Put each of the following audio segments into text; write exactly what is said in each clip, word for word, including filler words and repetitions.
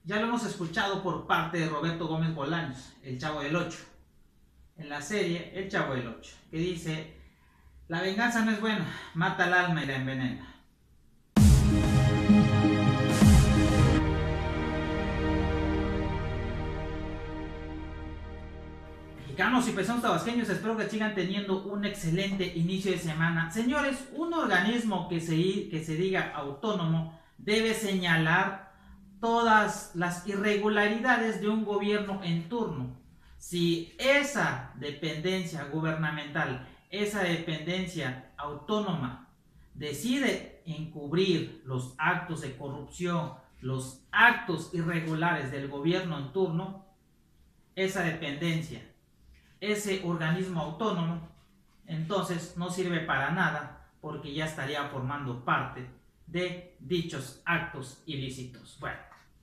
ya lo hemos escuchado por parte de Roberto Gómez Bolaños, el Chavo del Ocho, en la serie El Chavo del Ocho, que dice: la venganza no es buena, mata al alma y la envenena. Mexicanos y paisanos tabasqueños, espero que sigan teniendo un excelente inicio de semana. Señores, un organismo que se, que se diga autónomo debe señalar todas las irregularidades de un gobierno en turno. Si esa dependencia gubernamental, esa dependencia autónoma, decide encubrir los actos de corrupción, los actos irregulares del gobierno en turno, esa dependencia, ese organismo autónomo, entonces no sirve para nada, porque ya estaría formando parte de dichos actos ilícitos. Bueno,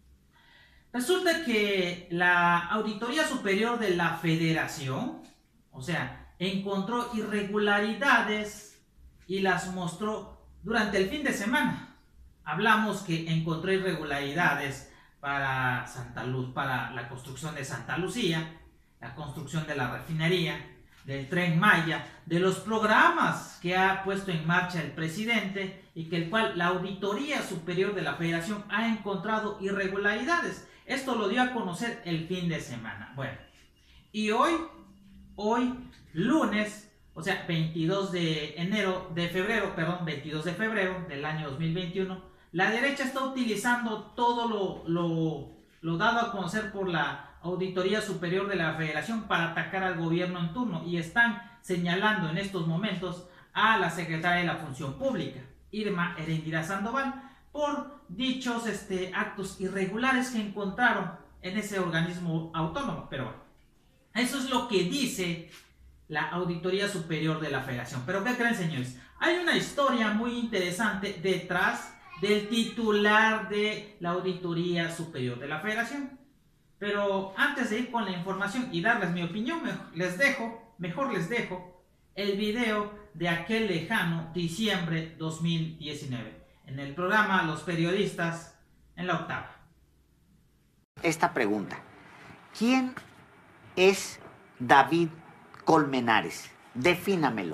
resulta que la Auditoría Superior de la Federación, o sea, encontró irregularidades y las mostró durante el fin de semana. Hablamos que encontró irregularidades para Santa Luz, para la construcción de Santa Lucía, la construcción de la refinería, del Tren Maya, de los programas que ha puesto en marcha el presidente y que el cual la Auditoría Superior de la Federación ha encontrado irregularidades. Esto lo dio a conocer el fin de semana. Bueno, y hoy, hoy lunes, o sea, veintidós de enero, de febrero, perdón, veintidós de febrero del año dos mil veintiuno, la derecha está utilizando todo lo, lo, lo dado a conocer por la Auditoría Superior de la Federación para atacar al gobierno en turno, y están señalando en estos momentos a la secretaria de la Función Pública, Irma Erendira Sandoval, por dichos este, actos irregulares que encontraron en ese organismo autónomo. Pero bueno, eso es lo que dice la Auditoría Superior de la Federación. Pero ¿qué creen, señores? Hay una historia muy interesante detrás del titular de la Auditoría Superior de la Federación. Pero antes de ir con la información y darles mi opinión, les dejo, mejor les dejo el video de aquel lejano diciembre dos mil diecinueve, en el programa Los Periodistas en la Octava. Esta pregunta: ¿quién es David Colmenares? Defínamelo.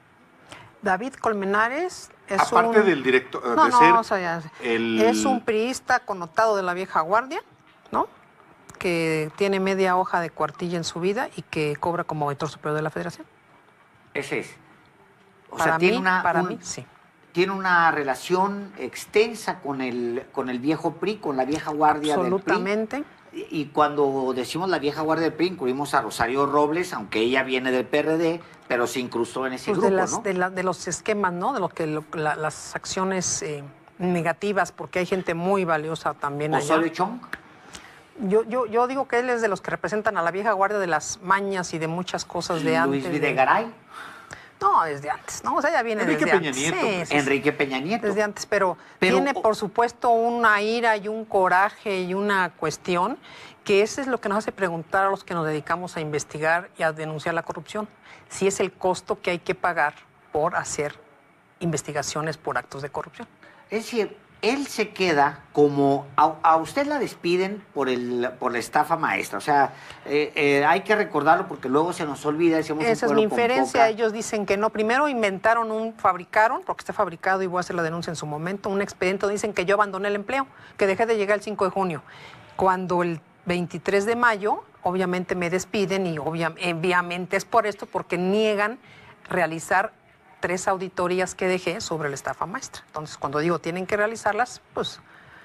David Colmenares es Aparte un... del director, no, de no, ser o sea, ya... el... es un priista connotado de la vieja guardia, ¿no? Que tiene media hoja de cuartilla en su vida y que cobra como auditor superior de la Federación. Ese es. O Para sea, tiene mí, una, para un, mí, sí. Tiene una relación extensa con el, con el viejo P R I, con la vieja guardia Absolutamente. del P R I. Y, y cuando decimos la vieja guardia del P R I, incluimos a Rosario Robles, aunque ella viene del P R D, pero se incrustó en ese Pues grupo, de, las, ¿no? de, la, de los esquemas, ¿no? De lo que lo, la, las acciones eh, negativas, porque hay gente muy valiosa también allá. ¿Osorio Chong? Yo, yo, yo digo que él es de los que representan a la vieja guardia de las mañas y de muchas cosas de antes. ¿Luis Videgaray? De... No, desde antes, ¿no? O sea, ya viene Enrique desde Peña antes. Nieto. Sí, sí, Enrique Peña Nieto. Desde antes, pero, Pero- tiene, por supuesto, una ira y un coraje y una cuestión que eso es lo que nos hace preguntar a los que nos dedicamos a investigar y a denunciar la corrupción. Si es el costo que hay que pagar por hacer investigaciones por actos de corrupción. Es decir, él se queda como... A, a usted la despiden por, el, por la estafa maestra. O sea, eh, eh, hay que recordarlo porque luego se nos olvida. Decimos un Esa es mi pueblo con inferencia. poca- Ellos dicen que no. Primero inventaron un, fabricaron, porque está fabricado y voy a hacer la denuncia en su momento, un expediente donde dicen que yo abandoné el empleo, que dejé de llegar el cinco de junio. Cuando el veintitrés de mayo, obviamente me despiden y obvia- obviamente es por esto, porque niegan realizar tres auditorías que dejé sobre la estafa maestra. Entonces, cuando digo tienen que realizarlas, pues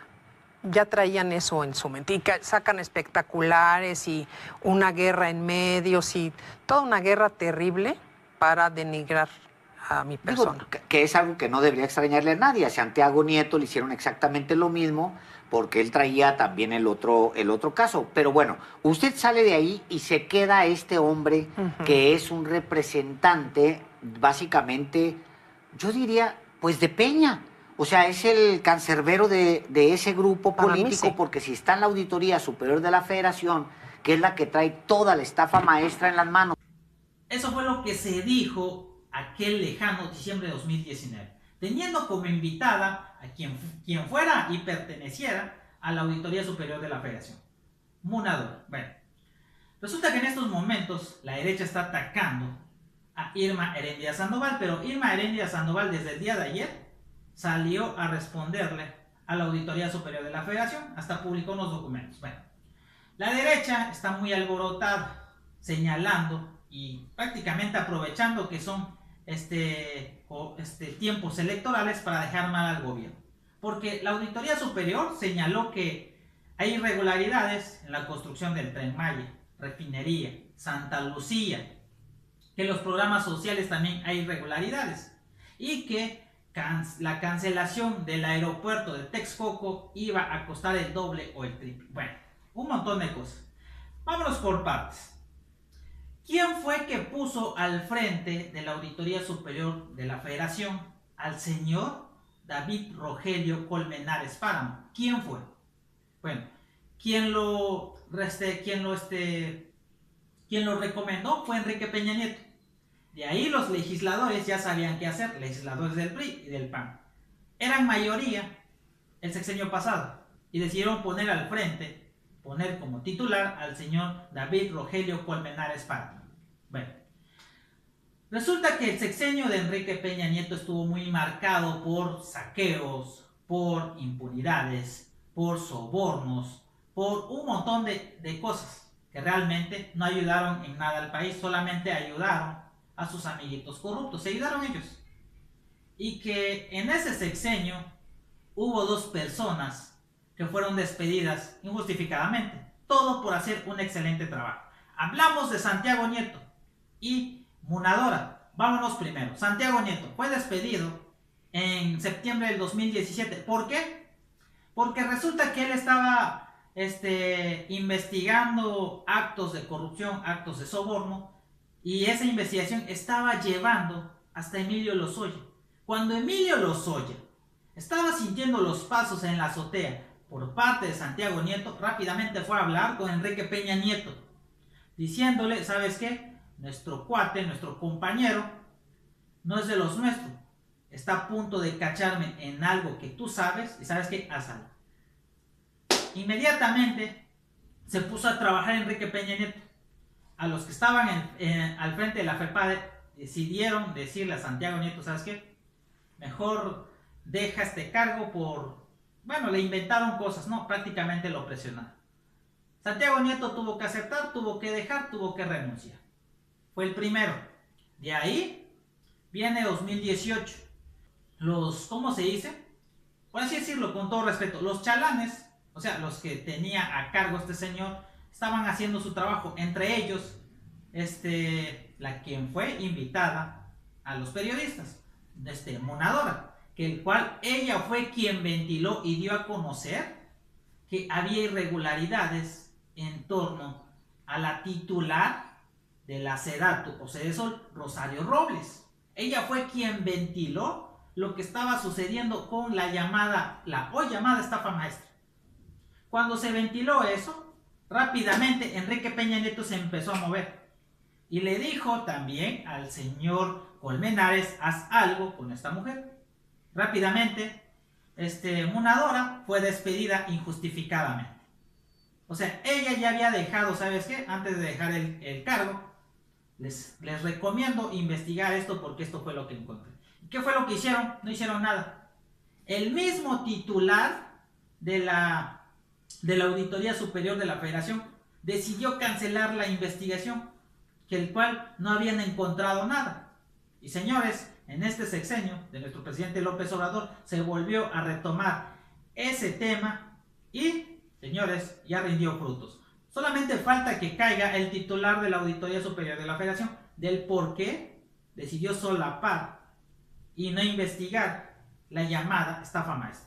ya traían eso en su mente. Y ca- sacan espectaculares y una guerra en medios y toda una guerra terrible para denigrar a mi Digo, persona. que, que es algo que no debería extrañarle a nadie. A Santiago Nieto le hicieron exactamente lo mismo porque él traía también el otro, el otro caso. Pero bueno, usted sale de ahí y se queda este hombre Ujú. que es un representante, básicamente, yo diría, pues de Peña. O sea, es el cancerbero de, de ese grupo Para mí, político, sí. porque si está en la Auditoría Superior de la Federación, que es la que trae toda la estafa maestra en las manos. Eso fue lo que se dijo aquel lejano diciembre de dos mil diecinueve, teniendo como invitada a quien, quien fuera y perteneciera a la Auditoría Superior de la Federación. Munadora. Bueno, resulta que en estos momentos la derecha está atacando a Irma Heréndira Sandoval, pero Irma Heréndira Sandoval desde el día de ayer salió a responderle a la Auditoría Superior de la Federación, hasta publicó unos documentos. Bueno, la derecha está muy alborotada, señalando y prácticamente aprovechando que son este, este, tiempos electorales para dejar mal al gobierno. Porque la Auditoría Superior señaló que hay irregularidades en la construcción del Tren Maya, refinería, Santa Lucía, que en los programas sociales también hay irregularidades y que can la cancelación del aeropuerto de Texcoco iba a costar el doble o el triple. Bueno, un montón de cosas. Vámonos por partes. ¿Quién fue que puso al frente de la Auditoría Superior de la Federación al señor David Rogelio Colmenares Páramo? ¿Quién fue? Bueno, quien lo, este, quien lo, este, quien lo recomendó fue Enrique Peña Nieto. De ahí los legisladores ya sabían qué hacer, legisladores del P R I y del P A N. Eran mayoría el sexenio pasado y decidieron poner al frente, poner como titular al señor David Rogelio Colmenares Páramo. Bueno, resulta que el sexenio de Enrique Peña Nieto estuvo muy marcado por saqueos, por impunidades, por sobornos, por un montón de, de cosas que realmente no ayudaron en nada al país, solamente ayudaron a sus amiguitos corruptos, se ayudaron ellos. Y que en ese sexenio hubo dos personas que fueron despedidas injustificadamente, todo por hacer un excelente trabajo. Hablamos de Santiago Nieto y Munadora. Vámonos primero. Santiago Nieto fue despedido en septiembre del dos mil diecisiete. ¿Por qué? Porque resulta que él estaba este, investigando actos de corrupción, actos de soborno, y esa investigación estaba llevando hasta Emilio Lozoya. Cuando Emilio Lozoya estaba sintiendo los pasos en la azotea por parte de Santiago Nieto, rápidamente fue a hablar con Enrique Peña Nieto, diciéndole, ¿sabes qué? Nuestro cuate, nuestro compañero, no es de los nuestros. Está a punto de cacharme en algo que tú sabes, y ¿sabes qué? Haz algo. Inmediatamente se puso a trabajar Enrique Peña Nieto. A los que estaban en, en, al frente de la FEPADE decidieron decirle a Santiago Nieto, ¿sabes qué? Mejor deja este cargo por... Bueno, le inventaron cosas, ¿no? Prácticamente lo presionaron. Santiago Nieto tuvo que aceptar, tuvo que dejar, tuvo que renunciar. Fue el primero. De ahí viene dos mil dieciocho. Los, ¿cómo se dice? Por así decirlo, con todo respeto, los chalanes, o sea, los que tenía a cargo este señor, estaban haciendo su trabajo. Entre ellos, este, la quien fue invitada a los periodistas, este, Munadora, que el cual ella fue quien ventiló y dio a conocer que había irregularidades en torno a la titular de la SEDATU o Sedesol, Rosario Robles. Ella fue quien ventiló lo que estaba sucediendo con la llamada, la hoy llamada estafa maestra. Cuando se ventiló eso, rápidamente Enrique Peña Nieto se empezó a mover y le dijo también al señor Colmenares, haz algo con esta mujer. Rápidamente, este, Munadora fue despedida injustificadamente. O sea, ella ya había dejado, ¿sabes qué? Antes de dejar el, el cargo, les, les recomiendo investigar esto porque esto fue lo que encontré. ¿Qué fue lo que hicieron? No hicieron nada. El mismo titular de la, de la Auditoría Superior de la Federación decidió cancelar la investigación, que el cual no habían encontrado nada. Y señores, en este sexenio de nuestro presidente López Obrador se volvió a retomar ese tema y, señores, ya rindió frutos. Solamente falta que caiga el titular de la Auditoría Superior de la Federación del por qué decidió solapar y no investigar la llamada estafa maestra.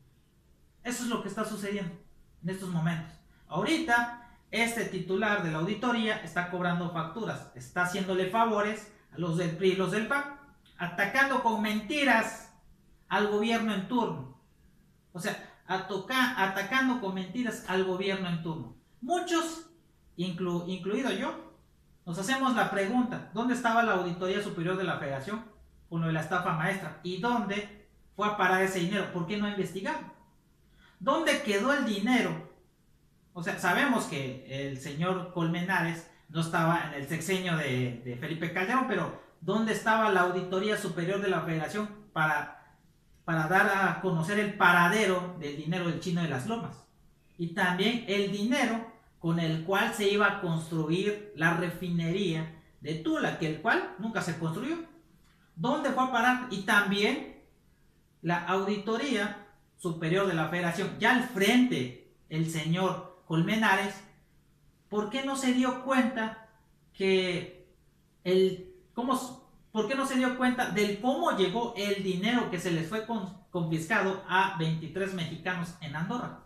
Eso es lo que está sucediendo en estos momentos. Ahorita, este titular de la auditoría está cobrando facturas, está haciéndole favores a los del P R I y los del P A N, atacando con mentiras al gobierno en turno. O sea, atoca, atacando con mentiras al gobierno en turno. Muchos, inclu, incluido yo, nos hacemos la pregunta, ¿dónde estaba la Auditoría Superior de la Federación con lo de la estafa maestra? ¿Y dónde fue a parar ese dinero? ¿Por qué no investigaron? ¿Dónde quedó el dinero? O sea, sabemos que el señor Colmenares no estaba en el sexenio de, de Felipe Calderón, pero ¿dónde estaba la Auditoría Superior de la Federación para, para dar a conocer el paradero del dinero del Chino de las Lomas? Y también el dinero con el cual se iba a construir la refinería de Tula, que el cual nunca se construyó. ¿Dónde fue a parar? Y también la Auditoría Superior de la Federación, ya al frente el señor Colmenares, ¿por qué no se dio cuenta que el cómo, por qué no se dio cuenta del cómo llegó el dinero que se les fue confiscado a veintitrés mexicanos en Andorra?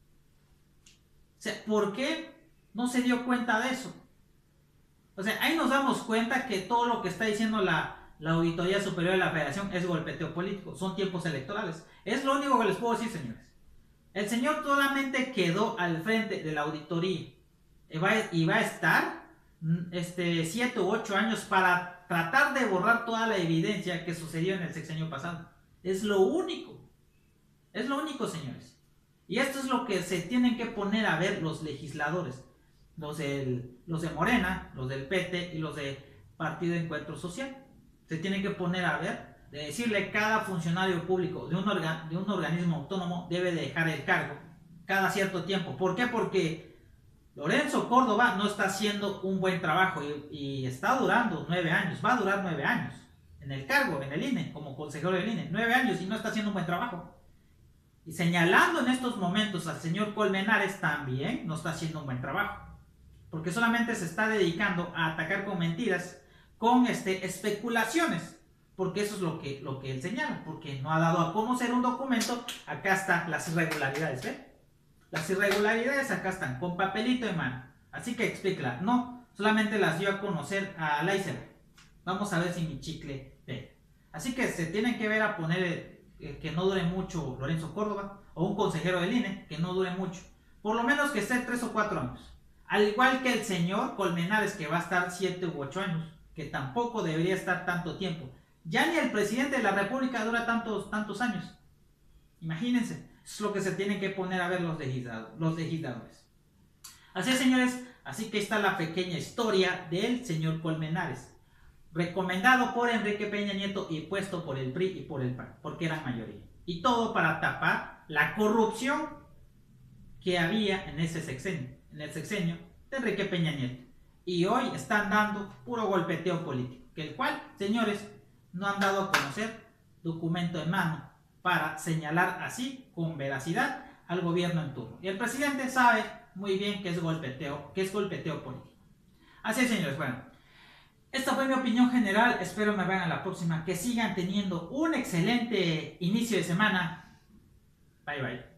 O sea, ¿por qué no se dio cuenta de eso? O sea, ahí nos damos cuenta que todo lo que está diciendo la, la Auditoría Superior de la Federación es golpeteo político, son tiempos electorales. Es lo único que les puedo decir, señores. El señor solamente quedó al frente de la auditoría y va, y va a estar este, siete u ocho años para tratar de borrar toda la evidencia que sucedió en el sexenio pasado. Es lo único. Es lo único, señores. Y esto es lo que se tienen que poner a ver los legisladores, los, del, los de Morena, los del P T y los de Partido de Encuentro Social. Se tienen que poner a ver, de decirle cada funcionario público de un, orga, de un organismo autónomo debe de dejar el cargo cada cierto tiempo. ¿Por qué? Porque Lorenzo Córdoba no está haciendo un buen trabajo y, y está durando nueve años, va a durar nueve años en el cargo, en el I N E, como consejero del I N E, nueve años y no está haciendo un buen trabajo. Y señalando en estos momentos al señor Colmenares también no está haciendo un buen trabajo, porque solamente se está dedicando a atacar con mentiras, con este, especulaciones, porque eso es lo que, lo que él señala, porque no ha dado a conocer un documento. Acá están las irregularidades, ¿ve? Las irregularidades acá están, con papelito en mano, así que explícala. No, solamente las dio a conocer a Laiser. Vamos a ver si mi chicle pega. Así que se tienen que ver a poner eh, que no dure mucho Lorenzo Córdoba, o un consejero del I N E, que no dure mucho, por lo menos que esté tres o cuatro años, al igual que el señor Colmenares, que va a estar siete u ocho años, que tampoco debería estar tanto tiempo. Ya ni el presidente de la República dura tantos, tantos años. Imagínense, es lo que se tienen que poner a ver los legisladores. Los legisladores. Así es, señores, así que está la pequeña historia del señor Colmenares, recomendado por Enrique Peña Nieto y puesto por el P R I y por el P A N, porque eran mayoría. Y todo para tapar la corrupción que había en ese sexenio, en el sexenio de Enrique Peña Nieto. Y hoy están dando puro golpeteo político, que el cual, señores, no han dado a conocer documento en mano para señalar así con veracidad al gobierno en turno. Y el presidente sabe muy bien que es golpeteo, que es golpeteo político. Así es, señores. Bueno, esta fue mi opinión general. Espero me vean a la próxima. Que sigan teniendo un excelente inicio de semana. Bye, bye.